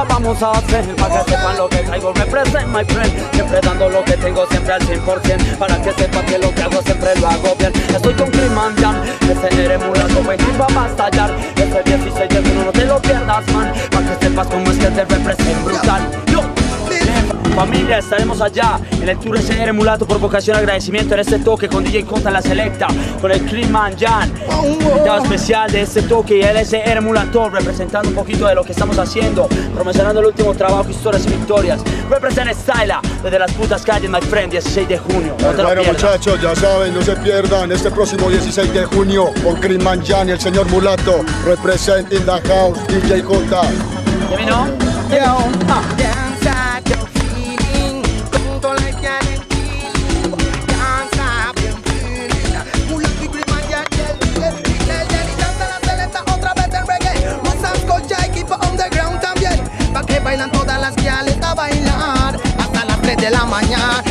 vamos a hacer para que sepan lo que traigo. Represent my friend, siempre dando lo que tengo, siempre al 100%. Para que sepan que lo que hago siempre lo hago bien. Estoy con Creamman Jan, ese eres mulato, güey, va a estallar. Ese 16 de junio no te lo pierdas, man. Para que sepas cómo es que te represent brutal. Yo. Familia, estaremos allá en el Tour SR Mulato por vocación agradecimiento en este toque con DJ Cota en la selecta, con el Creamman Jan, invitado especial de este toque y el SR Mulato, representando un poquito de lo que estamos haciendo, promocionando el último trabajo, historias y victorias. Represent Styla desde las putas calles, my friend, 16 de junio. No te lo bueno, pierdas. muchachos, ya saben, no se pierdan este próximo 16 de junio con Creamman Jan y el señor Mulato. Represent in the house, DJ Cota. ¿Ya vino? Bailan todas las guiales a bailar hasta las 3 de la mañana.